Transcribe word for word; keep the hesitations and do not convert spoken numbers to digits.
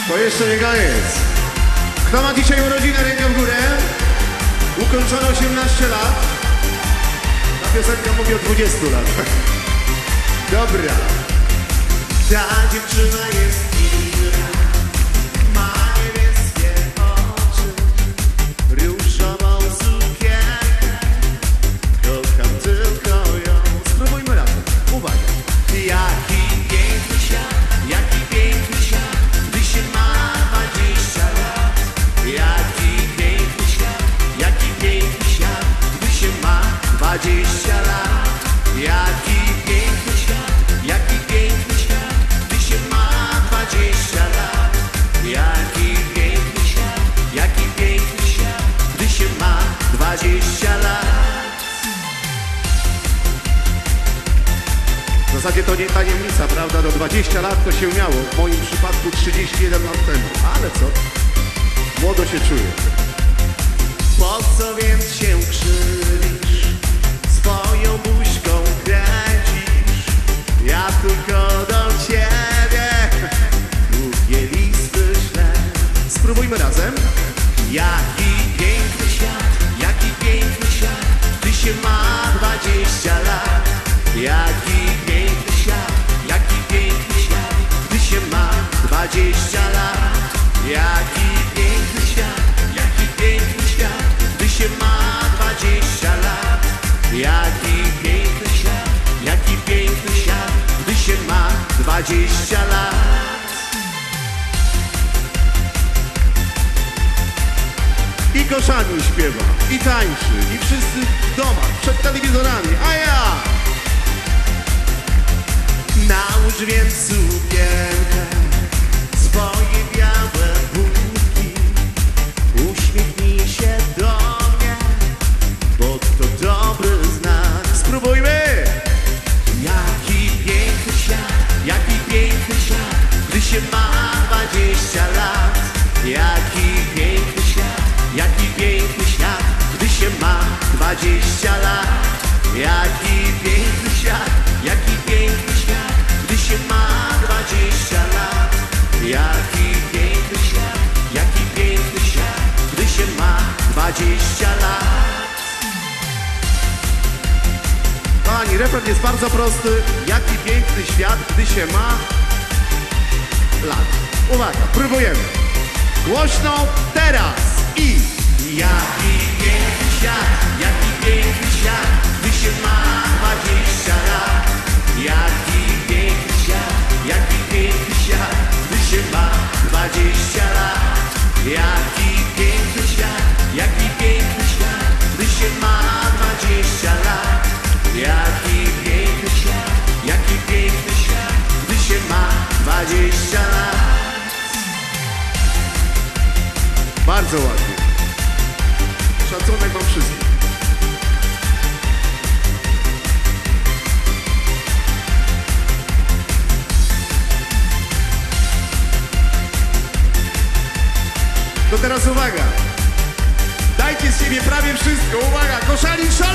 To jeszcze nie koniec. Kto ma dzisiaj urodziny, rękę w górę? Ukończono osiemnaście lat. Ta piosenka mówi o dwudziestu latach. Dobra. Ta dziewczyna jest inna. Ma niebieskie oczy, różową sukienkę. Kocham tylko ją. Spróbujmy razem. Uwaga. Jaki piękny świat, jaki piękny świat, gdy się ma dwadzieścia lat. Jaki piękny świat, jaki piękny świat, gdy się ma dwadzieścia lat. Jaki piękny świat, jaki piękny świat, gdy się ma dwadzieścia lat. Jaki piękny świat, jaki piękny świat, gdy się ma dwadzieścia lat. W zasadzie to nie tajemnica, prawda? Do dwudziestu lat to się miało. W moim przypadku trzydzieści jeden lat temu. Ale co? Młodo się czuję. Po co więc się krzywisz? Swoją buźką kręcisz. Ja tylko do ciebie długie listy ślę. Spróbujmy razem. Jaki piękny świat, jaki piękny świat, gdy się ma dwadzieścia lat. Jaki piękny świat, jaki piękny świat, gdy się ma dwadzieścia lat. Jaki piękny świat, jaki piękny świat, gdy się ma dwadzieścia lat. Jaki piękny świat, jaki piękny świat, gdy się ma dwadzieścia lat. I Koszaniu śpiewa, i tańczy, i wszyscy w domach, przed telewizorami, a ja! Nałóż więc sukienkę, swoje białe butki, uśmiechnij się do mnie, bo to dobry znak. Spróbujmy! Jaki piękny świat, jaki piękny świat, gdy się ma dwadzieścia lat. Jaki piękny świat, jaki piękny świat, gdy się ma dwadzieścia lat. Jaki piękny świat, jaki piękny świat, gdy się ma dwadzieścia lat. Jaki piękny świat, jaki piękny świat, gdy się ma dwadzieścia lat. Kochani, refren jest bardzo prosty. Jaki piękny świat, gdy się ma lat. Uwaga, próbujemy. Głośno teraz i jaki piękny świat, jaki piękny świat, gdy się ma dwadzieścia lat. Jaki piękny świat, jaki piękny świat, gdy się ma dwadzieścia lat. Jaki piękny świat, jaki piękny świat, gdy się ma dwadzieścia lat. Jaki piękny świat, jaki piękny świat, gdy się ma dwadzieścia lat. Bardzo ładnie. Szacunek wam wszystkim. To teraz uwaga. Dajcie z siebie prawie wszystko. Uwaga, Koszalin Show!